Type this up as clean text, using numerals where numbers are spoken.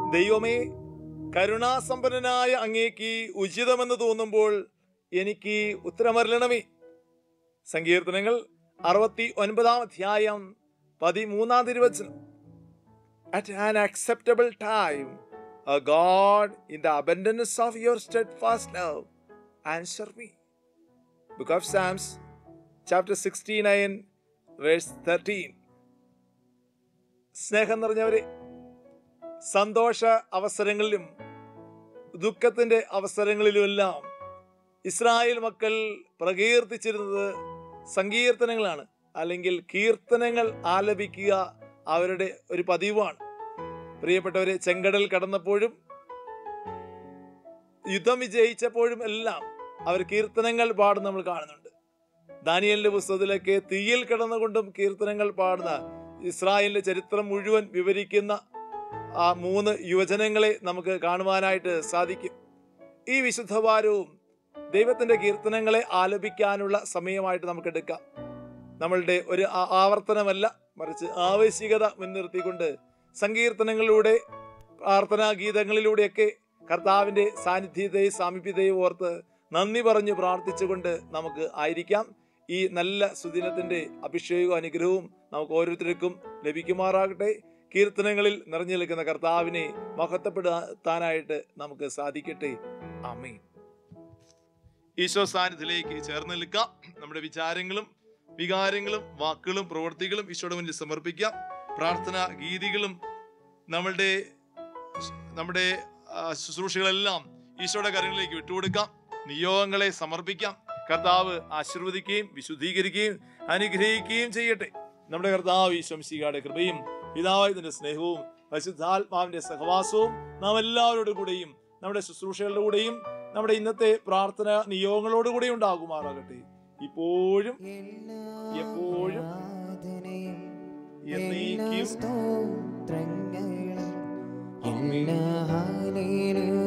ദൈവമേ, കരുണാസമ്പന്നനായ അങ്ങേക്ക് ഉചിതമെന്ന് തോന്നുമ്പോൾ എനിക്ക് ഉത്തരമരുളണമേ. സങ്കീർത്തനങ്ങൾ 69 അധ്യായം 13 തിരുവചനം. At an acceptable time, O God, in the abundance of your steadfast love, answer me. Book of Psalms, chapter 69, verse 13. സ്നേഹം നിറഞ്ഞവരെ, സന്തോഷ അവസരങ്ങളിലും ദുഃഖത്തിന്റെ അവസരങ്ങളിലുമെല്ലാം ഇസ്രായേൽ മക്കൾ പ്രകീർത്തിച്ചിരുന്നത് സങ്കീർത്തനങ്ങളാണ്, അല്ലെങ്കിൽ കീർത്തനങ്ങൾ ആലപിക്കുക അവരുടെ ഒരു പതിവാണ്. പ്രിയപ്പെട്ടവരെ, ചെങ്കടൽ കടന്നപ്പോഴും യുദ്ധം വിജയിച്ചപ്പോഴും എല്ലാം അവർ കീർത്തനങ്ങൾ പാടുന്ന നമ്മൾ കാണുന്നുണ്ട്. ദാനിയേലിന്റെ പുസ്തകത്തിലൊക്കെ തീയിൽ കിടന്നുകൊണ്ടും കീർത്തനങ്ങൾ പാടുന്ന, ഇസ്രായേലിന്റെ ചരിത്രം മുഴുവൻ വിവരിക്കുന്ന ആ 3 യുവജനങ്ങളെ നമുക്ക് കാണുവാനായിട്ട് സാധിക്കും. ഈ വിശുദ്ധവാരവും ദൈവത്തിന്റെ കീർത്തനങ്ങളെ ആലപിക്കാനുള്ള സമയമായിട്ട് നമുക്ക് എടുക്കാം. നമ്മളുടെ ഒരു ആവർത്തനമല്ല, മറിച്ച് ആവശ്യകത മുൻനിർത്തിക്കൊണ്ട് സങ്കീർത്തനങ്ങളിലൂടെ, പ്രാർത്ഥനാ ഗീതങ്ങളിലൂടെയൊക്കെ കർത്താവിന്റെ സാന്നിധ്യത്തെയും സാമീപ്യത്തെയും ഓർത്ത് നന്ദി പറഞ്ഞു പ്രാർത്ഥിച്ചുകൊണ്ട് നമുക്ക് ആയിരിക്കാം. ഈ നല്ല സുദിനത്തിന്റെ അഭിഷേകവും അനുഗ്രഹവും നമുക്ക് ഓരോരുത്തർക്കും ലഭിക്കുമാറാകട്ടെ. കീർത്തനങ്ങളിൽ നിറഞ്ഞു നിൽക്കുന്ന കർത്താവിനെ മഹത്വപ്പെടുത്താനായിട്ട് നമുക്ക് സാധിക്കട്ടെ. ആമേൻ. ഈശോ സാന്നിധ്യത്തിലേക്ക് ചേർന്ന് നിൽക്കാം. നമ്മുടെ വിചാരങ്ങളും വികാരങ്ങളും വാക്കുകളും പ്രവൃത്തികളും ഈശോയുടെ മുന്നിൽ സമർപ്പിക്കാം. പ്രാർത്ഥനാ ഗീതികളും നമ്മുടെ ശുശ്രൂഷകളെല്ലാം ഈശോയുടെ കരങ്ങളിലേക്ക് വിട്ടുകൊടുക്കാം. നിയോഗങ്ങളെ സമർപ്പിക്കാം. കർത്താവ് ആശീർവദിക്കുകയും വിശുദ്ധീകരിക്കുകയും അനുഗ്രഹിക്കുകയും ചെയ്യട്ടെ. നമ്മുടെ കർത്താവ് ഈശോ മിശിഹായുടെ കൃപയും പിതാവിന്റെ സ്നേഹവും പരിശുദ്ധാത്മാവിന്റെ സഹവാസവും നാം എല്ലാവരോടും കൂടെയും നമ്മുടെ ശുശ്രൂഷകളുടെ കൂടെയും നമ്മുടെ ഇന്നത്തെ പ്രാർത്ഥന നിയോഗങ്ങളോടുകൂടി ഉണ്ടാകുമാറാകട്ടെ. ഇപ്പോഴും എപ്പോഴും എന്നേക്കും.